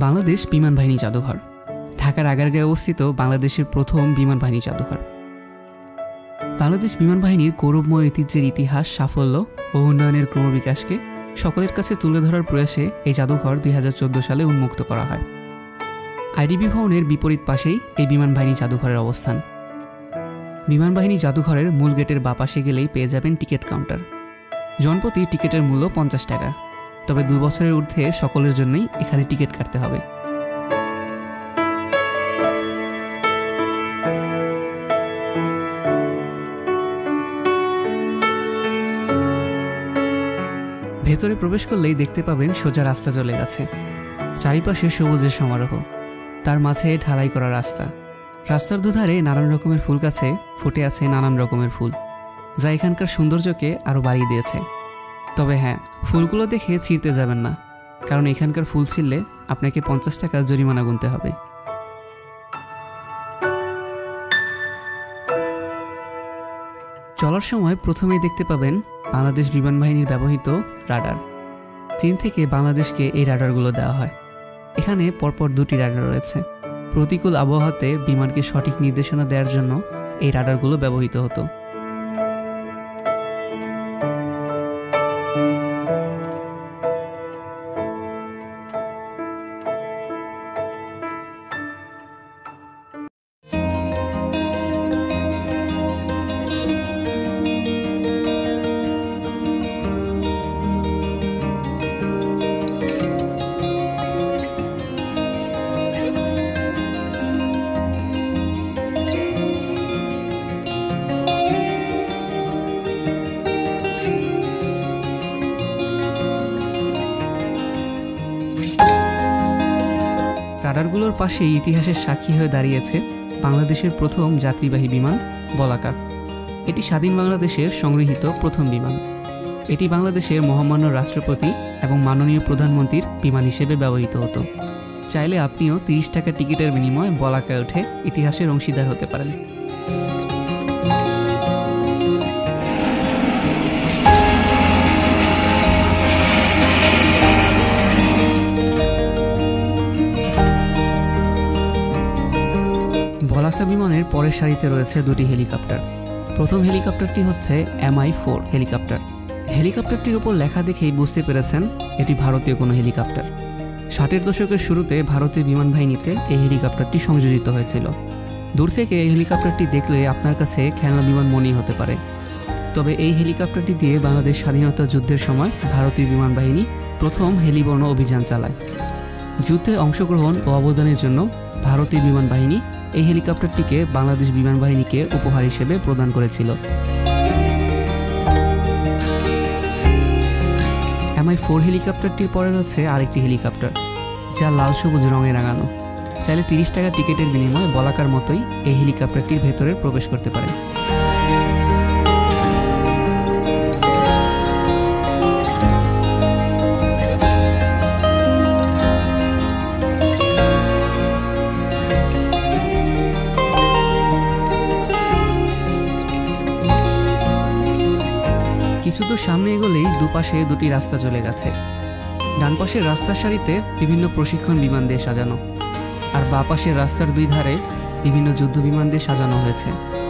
বাংলাদেশ বিমান বাহিনী জাদুঘর ঢাকার আগারগাঁয়ে অবস্থিত বাংলাদেশের প্রথম বিমান বাহিনী জাদুঘর। বাংলাদেশ বিমান বাহিনীর গৌরবময় ঐতিহ্যের ইতিহাস, সাফল্য ও উন্নয়নের ক্রমবিকাশকে সকলের কাছে তুলে ধরার প্রয়াসে এই জাদুঘর 2014 সালে উন্মুক্ত করা হয়। আইডিবি ভবনের বিপরীত পাশেই এই বিমান বাহিনী জাদুঘরের অবস্থান। বিমান বাহিনী জাদুঘরের মূল গেটের বাঁ পাশে গেলেই পেয়ে যাবেন টিকিট কাউন্টার। জনপ্রতি টিকিটের মূল্য 50 টাকা, তবে 2 বছরের ঊর্ধ্বে সকলের জন্যই এখানে টিকিট কাটতে হবে। ভেতরে প্রবেশ করলেই দেখতে পাবেন সোজা রাস্তা চলে গেছে, চারিপাশে সবুজের সমারোহ, তার মাঝে ঢালাই করা রাস্তা। রাস্তার দুধারে নানান রকমের ফুল গাছে ফুটে আছে নানান রকমের ফুল, যা এখানকার সৌন্দর্যকে আরও বাড়িয়ে দিয়েছে। তবে হ্যাঁ, ফুলগুলো দেখে ছিঁড়তে যাবেন না, কারণ এখানকার ফুল ছিঁড়লে আপনাকে 50 টাকা জরিমানা গুনতে হবে। চলার সময় প্রথমেই দেখতে পাবেন বাংলাদেশ বিমান বাহিনীর ব্যবহৃত রাডার। চীন থেকে বাংলাদেশকে এই রাডারগুলো দেওয়া হয়। এখানে পরপর 2টি রাডার রয়েছে। প্রতিকূল আবহাওয়াতে বিমানকে সঠিক নির্দেশনা দেওয়ার জন্য এই রাডারগুলো ব্যবহৃত হতো। রাডারগুলোর পাশে ইতিহাসের সাক্ষী হয়ে দাঁড়িয়েছে বাংলাদেশের প্রথম যাত্রীবাহী বিমান বলাকা। এটি স্বাধীন বাংলাদেশের সংগৃহীত প্রথম বিমান। এটি বাংলাদেশের মহামান্য রাষ্ট্রপতি এবং মাননীয় প্রধানমন্ত্রীর বিমান হিসেবে ব্যবহৃত হতো। চাইলে আপনিও 30 টাকা টিকিটের বিনিময়ে বলাকায় উঠে ইতিহাসের অংশীদার হতে পারেন। বলাকা বিমানের পরের সারিতে রয়েছে 2টি হেলিকপ্টার। প্রথম হেলিকপ্টারটি হচ্ছে MI-4 হেলিকপ্টার। হেলিকপ্টারটির উপর লেখা দেখেই বুঝতে পেরেছেন এটি ভারতীয় কোনো হেলিকপ্টার। 60-এর দশকের শুরুতে ভারতীয় বিমান বাহিনীতে এই হেলিকপ্টারটি সংযোজিত হয়েছিল। দূর থেকে এই হেলিকপ্টারটি দেখলে আপনার কাছে খেলনা বিমান মনেই হতে পারে, তবে এই হেলিকপ্টারটি দিয়ে বাংলাদেশ স্বাধীনতা যুদ্ধের সময় ভারতীয় বিমান বাহিনী প্রথম হেলিবর্ণ অভিযান চালায়। যুদ্ধে অংশগ্রহণ ও অবদানের জন্য ভারতীয় বিমান বাহিনী এই হেলিকপ্টারটিকে বাংলাদেশ বিমান বাহিনীকে উপহার হিসেবে প্রদান করেছিল। MI-4 হেলিকপ্টারটির পরে রয়েছে আরেকটি হেলিকপ্টার, যা লাল সবুজ রঙে রাঙানো। চাইলে 30 টাকা টিকিটের বিনিময়ে বলাকার মতোই এই হেলিকপ্টারটির ভেতরে প্রবেশ করতে পারেন। কিছু দূর সামনে এগোলেই দুপাশে 2টি রাস্তা চলে গেছে। ডান পাশের রাস্তার সারিতে বিভিন্ন প্রশিক্ষণ বিমান দিয়ে সাজানো, আর বাঁ পাশের রাস্তার 2 ধারে বিভিন্ন যুদ্ধ বিমান দিয়ে সাজানো হয়েছে।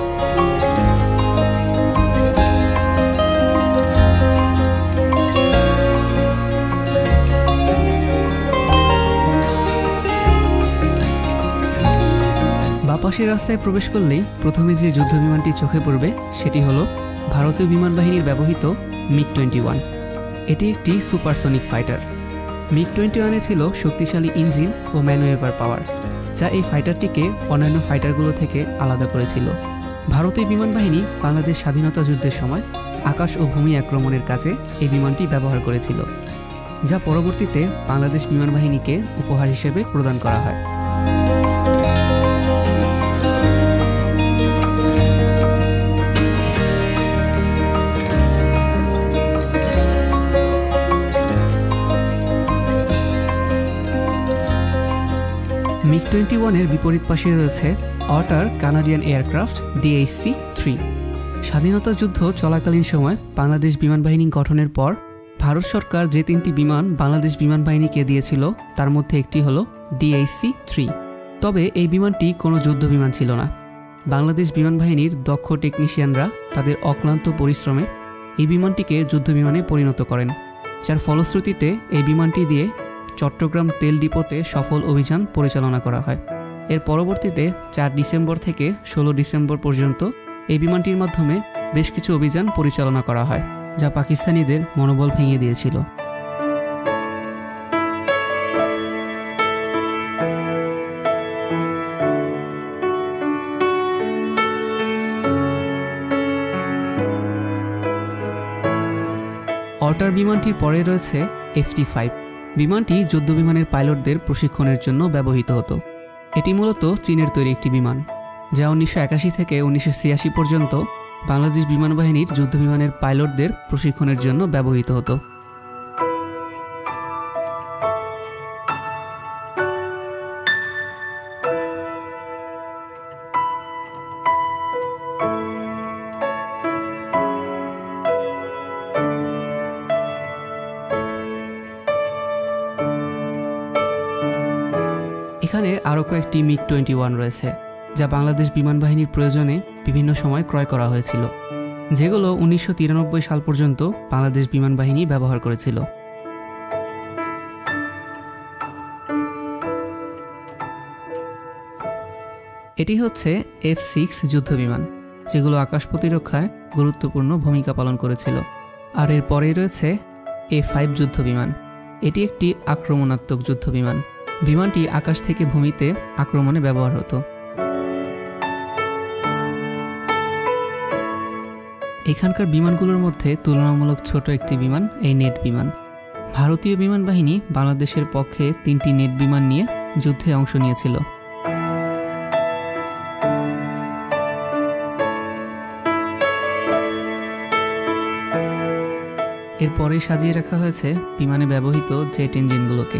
বাঁ পাশের রাস্তায় প্রবেশ করলেই প্রথমে যে যুদ্ধ বিমানটি চোখে পড়বে সেটি হলো ভারতীয় বিমান বাহিনীর ব্যবহৃত MiG-21। এটি একটি সুপারসনিক ফাইটার। MiG-21 ছিল শক্তিশালী ইঞ্জিন ও ম্যানুভার পাওয়ার, যা এই ফাইটারটিকে অন্যান্য ফাইটারগুলো থেকে আলাদা করেছিল। ভারতীয় বিমান বাহিনী বাংলাদেশ স্বাধীনতা যুদ্ধের সময় আকাশ ও ভূমি আক্রমণের কাজে এই বিমানটি ব্যবহার করেছিল, যা পরবর্তীতে বাংলাদেশ বিমান বাহিনীকে উপহার হিসেবে প্রদান করা হয়। MiG-21 বিপরীত পাশে রয়েছে অটার কানাডিয়ান এয়ারক্রাফট DHC-3। স্বাধীনতা যুদ্ধ চলাকালীন সময় বাংলাদেশ বিমান বাহিনী গঠনের পর ভারত সরকার যে 3টি বিমান বাংলাদেশ বিমান বাহিনীকে দিয়েছিল তার মধ্যে একটি হলো DHC-3। তবে এই বিমানটি কোনো যুদ্ধ বিমান ছিল না। বাংলাদেশ বিমান বাহিনীর দক্ষ টেকনিশিয়ানরা তাদের অক্লান্ত পরিশ্রমে এই বিমানটিকে যুদ্ধ বিমানে পরিণত করেন, যার ফলশ্রুতিতে এই বিমানটি দিয়ে চট্টগ্রাম তেল ডিপোতে সফল অভিযান পরিচালনা করা হয়। এর পরবর্তীতে 4 ডিসেম্বর থেকে 16 ডিসেম্বর পর্যন্ত এই বিমানটির মাধ্যমে বেশ কিছু অভিযান পরিচালনা করা হয়, যা পাকিস্তানিদের মনোবল ভেঙে দিয়েছিল। অর্টার বিমানটির পরে রয়েছে FT-5। বিমানটি যুদ্ধ বিমানের পাইলটদের প্রশিক্ষণের জন্য ব্যবহৃত হতো। এটি মূলত চীনের তৈরি একটি বিমান, যা 1981 থেকে 1986 পর্যন্ত বাংলাদেশ বিমান বাহিনীর যুদ্ধ বিমানের পাইলটদের প্রশিক্ষণের জন্য ব্যবহৃত হতো। এখানে আরও কয়েকটি MiG-21 রয়েছে, যা বাংলাদেশ বিমান বাহিনীর প্রয়োজনে বিভিন্ন সময় ক্রয় করা হয়েছিল, যেগুলো 1993 সাল পর্যন্ত বাংলাদেশ বিমান বাহিনী ব্যবহার করেছিল। এটি হচ্ছে F-6 যুদ্ধ বিমান, যেগুলো আকাশ প্রতিরক্ষায় গুরুত্বপূর্ণ ভূমিকা পালন করেছিল। আর এর পরেই রয়েছে A-5 যুদ্ধ বিমান। এটি একটি আক্রমণাত্মক যুদ্ধ বিমান। বিমানটি আকাশ থেকে ভূমিতে আক্রমণে ব্যবহার হতো। এখানকার বিমানগুলোর মধ্যে তুলনামূলক ছোট একটি বিমান এই নেট বিমান। ভারতীয় বিমান বাহিনী বাংলাদেশের পক্ষে 3টি নেট বিমান নিয়ে যুদ্ধে অংশ নিয়েছিল। এরপরে সাজিয়ে রাখা হয়েছে বিমানে ব্যবহৃত জেট ইঞ্জিনগুলোকে।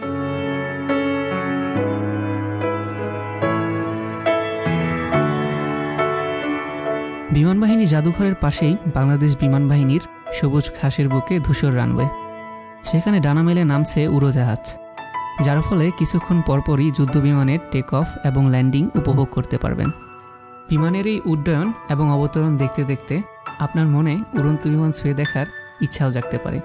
বিমান বাহিনী জাদুঘরের পাশেই বাংলাদেশ বিমান বাহিনীর সবুজ ঘাসের বুকে ধূসর রানওয়ে। সেখানে ডানা মেলে নামছে উড়োজাহাজ, যার ফলে কিছুক্ষণ পরপরই যুদ্ধ বিমানের টেক অফ এবং ল্যান্ডিং উপভোগ করতে পারবেন। বিমানের এই উড্ডয়ন এবং অবতরণ দেখতে দেখতে আপনার মনে উড়ন্ত বিমান ছুঁয়ে দেখার ইচ্ছাও জাগতে পারে।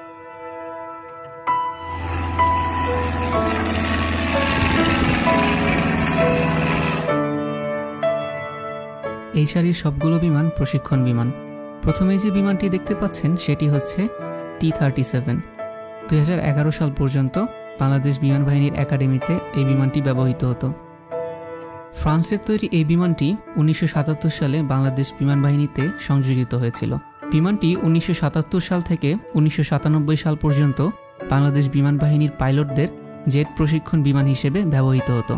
এই সারির সবগুলো বিমান প্রশিক্ষণ বিমান। প্রথমে যে বিমানটি দেখতে পাচ্ছেন সেটি হচ্ছে T-37। 2011 সাল পর্যন্ত বাংলাদেশ বিমান বাহিনীর একাডেমিতে এই বিমানটি ব্যবহৃত হতো। ফ্রান্সের তৈরি এই বিমানটি 1977 সালে বাংলাদেশ বিমান বাহিনীতে সংযোজিত হয়েছিল। বিমানটি 1977 সাল থেকে 1997 সাল পর্যন্ত বাংলাদেশ বিমান বাহিনীর পাইলটদের জেট প্রশিক্ষণ বিমান হিসেবে ব্যবহৃত হতো।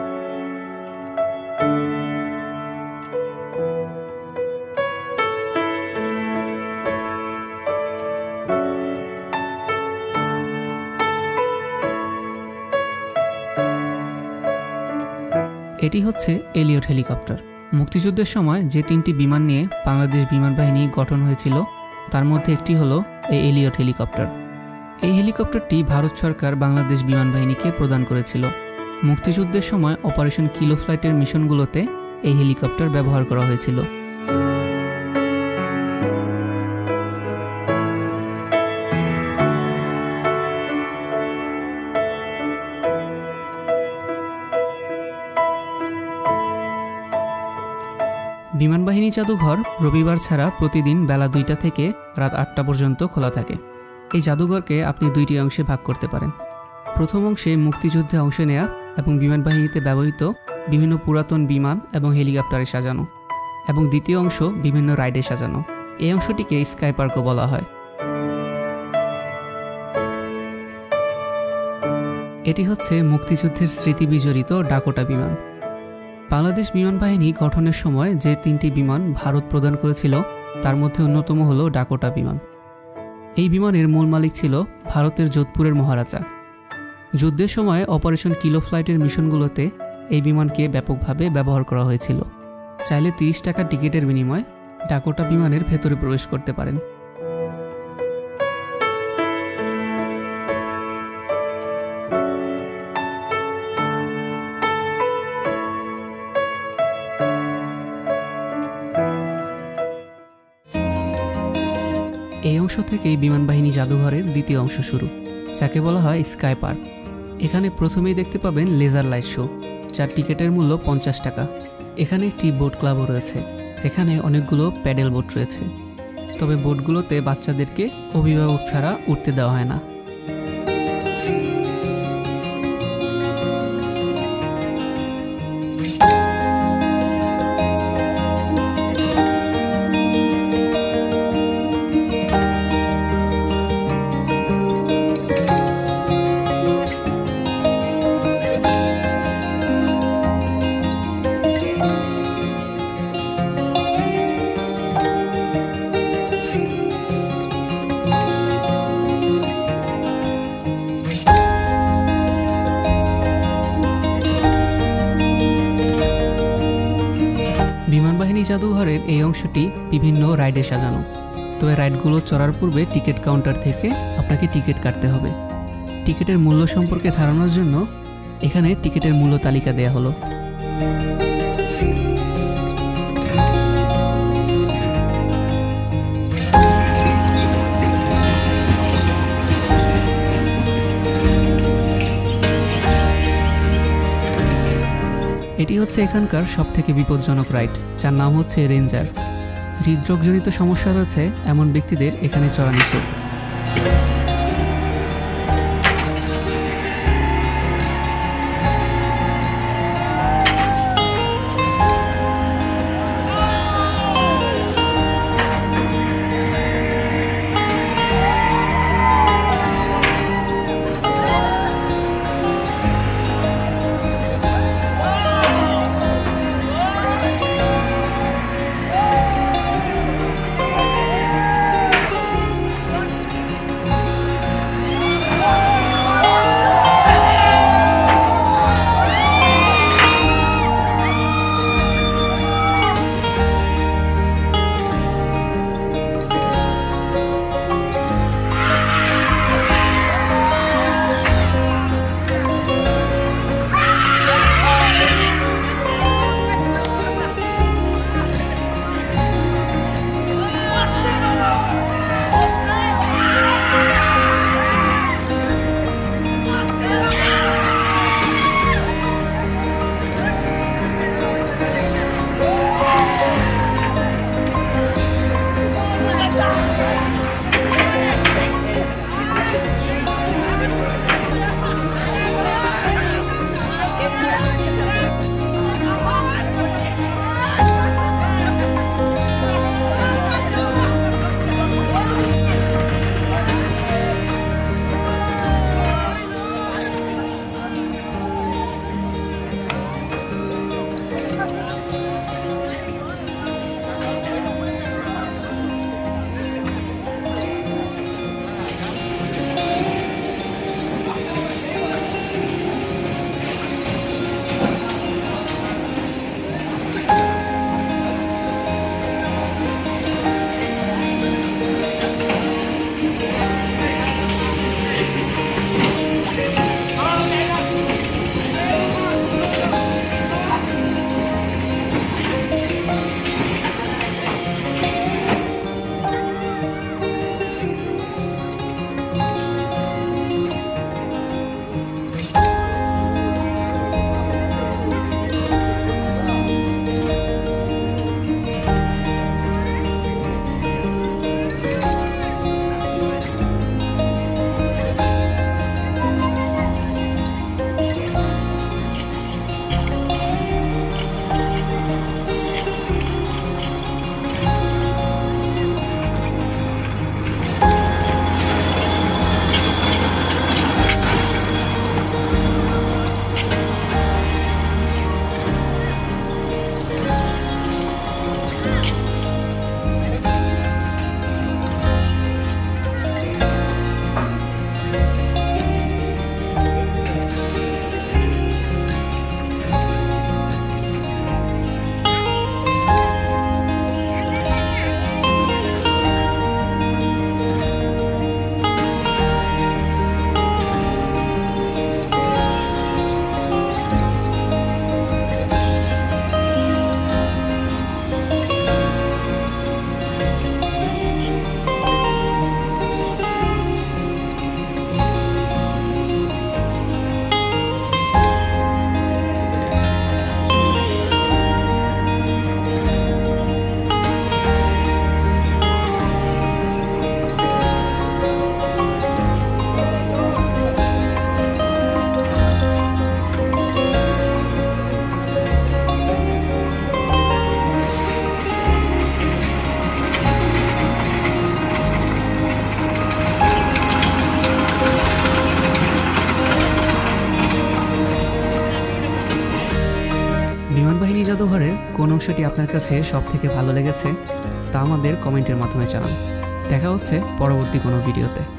এটি হচ্ছে এলিয়ট হেলিকপ্টার। মুক্তিযুদ্ধের সময় যে 3টি বিমান নিয়ে বাংলাদেশ বিমান বাহিনী গঠন হয়েছিল তার মধ্যে একটি হলো এই এলিয়ট হেলিকপ্টার। এই হেলিকপ্টারটি ভারত সরকার বাংলাদেশ বিমান বাহিনীকে প্রদান করেছিল। মুক্তিযুদ্ধের সময় অপারেশন কিলো ফ্লাইটের মিশনগুলোতে এই হেলিকপ্টার ব্যবহার করা হয়েছিল। বিমান বাহিনী জাদুঘর রবিবার ছাড়া প্রতিদিন বেলা 2টা থেকে রাত 8টা পর্যন্ত খোলা থাকে। এই জাদুঘরকে আপনি 2টি অংশে ভাগ করতে পারেন। প্রথম অংশে মুক্তিযুদ্ধে অংশ নেয়া এবং বিমান বাহিনীতে ব্যবহৃত বিভিন্ন পুরাতন বিমান এবং হেলিকপ্টারে সাজানো, এবং দ্বিতীয় অংশ বিভিন্ন রাইডে সাজানো। এই অংশটিকে স্কাই পার্কও বলা হয়। এটি হচ্ছে মুক্তিযুদ্ধের স্মৃতি বিজড়িত ডাকোটা বিমান। বাংলাদেশ বিমান বাহিনী গঠনের সময় যে 3টি বিমান ভারত প্রদান করেছিল তার মধ্যে অন্যতম হলো ডাকোটা বিমান। এই বিমানের মূল মালিক ছিল ভারতের যোধপুরের মহারাজা। যুদ্ধের সময় অপারেশন কিলো ফ্লাইটের মিশনগুলোতে এই বিমানকে ব্যাপকভাবে ব্যবহার করা হয়েছিল। চাইলে 30 টাকা টিকিটের বিনিময়ে ডাকোটা বিমানের ভেতরে প্রবেশ করতে পারেন। এই অংশ থেকেই বিমান বাহিনী জাদুঘরের দ্বিতীয় অংশ শুরু, যাকে বলা হয় স্কাই পার্ক। এখানে প্রথমেই দেখতে পাবেন লেজার লাইট শো, যার টিকিটের মূল্য 50 টাকা। এখানে একটি বোট ক্লাবও রয়েছে, যেখানে অনেকগুলো প্যাডেল বোট রয়েছে। তবে বোটগুলোতে বাচ্চাদেরকে অভিভাবক ছাড়া উঠতে দেওয়া হয় না। বিমান বাহিনী জাদুঘরের এই অংশটি বিভিন্ন রাইডে সাজানো। তবে রাইডগুলো চড়ার পূর্বে টিকিট কাউন্টার থেকে আপনাকে টিকিট কাটতে হবে। টিকিটের মূল্য সম্পর্কে ধারণার জন্য এখানে টিকিটের মূল্য তালিকা দেয়া হলো। এটি হচ্ছে এখানকার সবথেকে বিপজ্জনক রাইড, যার নাম হচ্ছে রেঞ্জার। হৃদরোগজনিত সমস্যা রয়েছে এমন ব্যক্তিদের এখানে চড়া নিষেধ। কোন অংশটি আপনার কাছে সবথেকে ভালো লেগেছে তা আমাদের কমেন্টের মাধ্যমে জানান। দেখা হচ্ছে পরবর্তী কোনো ভিডিওতে।